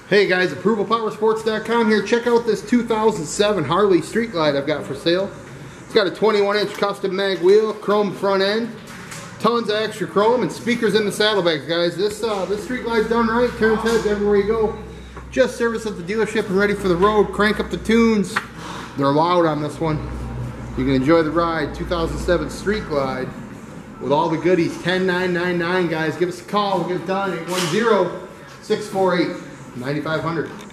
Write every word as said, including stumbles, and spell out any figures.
Hey guys, approval power sports dot com here. Check out this two thousand seven Harley Street Glide I've got for sale. It's got a twenty-one inch custom mag wheel, chrome front end, tons of extra chrome, and speakers in the saddlebags, guys. This uh, this Street Glide's done right, turns heads everywhere you go. Just serviced at the dealership and ready for the road. Crank up the tunes. They're loud on this one. You can enjoy the ride. two thousand seven Street Glide with all the goodies. ten nine nine nine, guys. Give us a call. We'll get it done. eight one zero, six four eight, nine five zero zero.